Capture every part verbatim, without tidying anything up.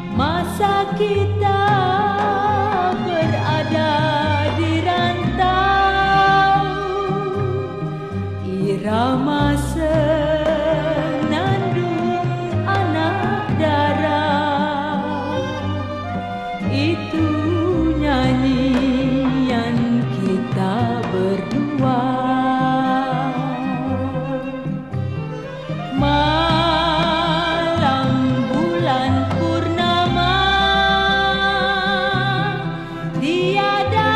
Masa kita berada di rantau, irama senandung anak darah, itu nyanyian kita berdua. Malam bulan purnama, tiada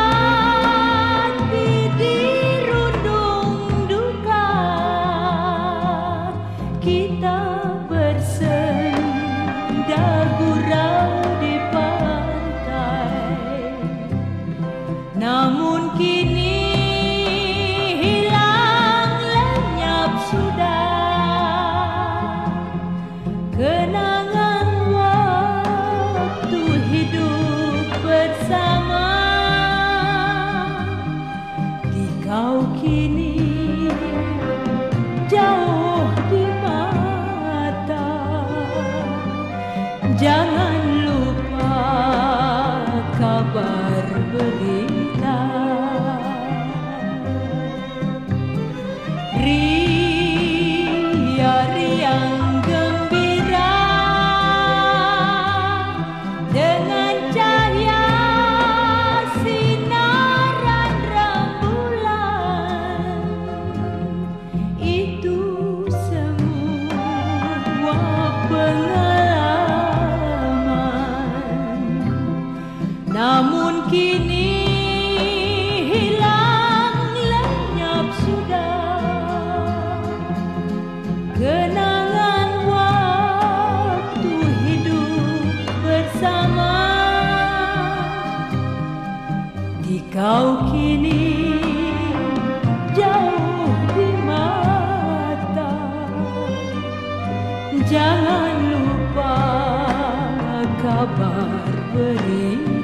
hati dirundung duka, kita bersenda gurau di pantai. Namun kini hilang lenyap sudah kenangan waktu hidup bersama. Dikau kini jauh di mata, jangan lupa kabar berita. Ria riang gembira dengan cahaya sinaran rembulan, itu semua pengalaman. Namun kini hilang lenyap sudah kenangan waktu hidup bersama. Dikau kini jauh di mata, jangan lupa kabar berita.